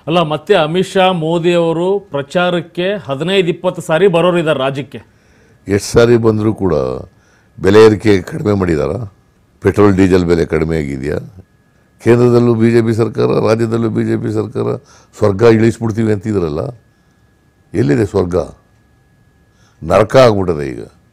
ಅಲ್ಲ, ಮತ್ತೆ ಅಮಿತ್ ಶಾ ಮೋದಿ ಅವರು ಪ್ರಚಾರಕ್ಕೆ 15-20 ಸಾರಿ ಬರೋರಿದ್ದಾರೆ ರಾಜ್ಯಕ್ಕೆ. ಎಷ್ಟು ಸಾರಿ ಬಂದರೂ ಕೂಡ ಬೆಲೆ ಏರಿಕೆ ಕಡಿಮೆ ಮಾಡಿದಾರಾ? ಪೆಟ್ರೋಲ್ ಡೀಸೆಲ್ ಬೆಲೆ ಕಡಿಮೆ ಆಗಿದೆಯಾ? ಕೇಂದ್ರದಲ್ಲೂ ಬಿ ಜೆ ಪಿ ಸರ್ಕಾರ, ರಾಜ್ಯದಲ್ಲೂ ಬಿ ಜೆ ಪಿ ಸರ್ಕಾರ. ಸ್ವರ್ಗ ಇಳಿಸ್ಬಿಡ್ತೀವಿ ಅಂತಿದ್ರಲ್ಲ, ಎಲ್ಲಿದೆ ಸ್ವರ್ಗ? ನರಕ ಆಗ್ಬಿಟ್ಟದೆ ಈಗ.